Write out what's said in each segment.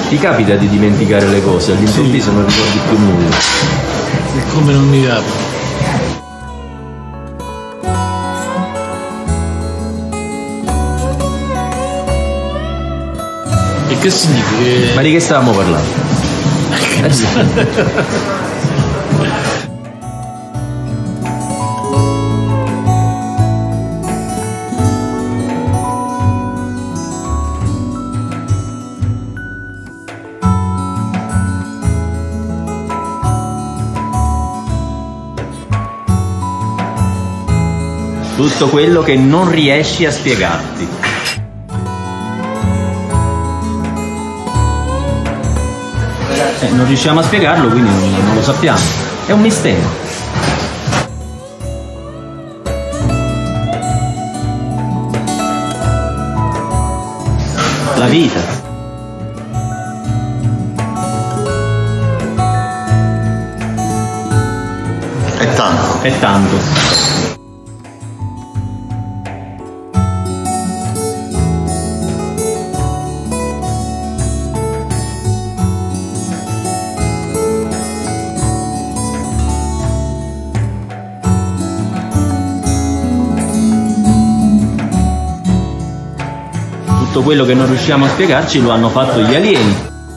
Ti capita di dimenticare le cose, all'improvviso non ricordi più nulla. E come non mi capita? E che significa? Ma di che stavamo parlando? Tutto quello che non riesci a spiegarti. Non riusciamo a spiegarlo, quindi non lo sappiamo. È un mistero. La vita. È tanto. È tanto. Tutto quello che non riusciamo a spiegarci lo hanno fatto gli alieni.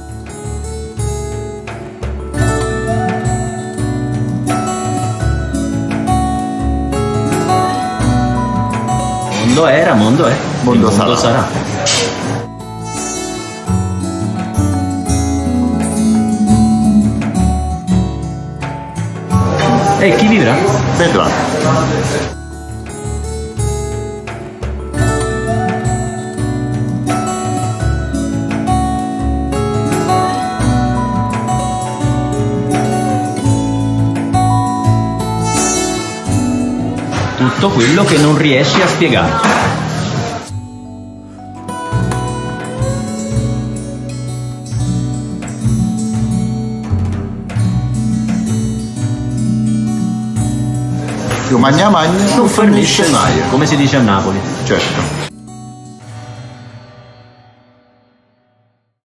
Mondo era, mondo è, Mondo mondo sarà. E chi vivrà? Vedrà. Tutto quello che non riesci a spiegarti. Più magna magna, Non fornisce mai, come si dice a Napoli. certo.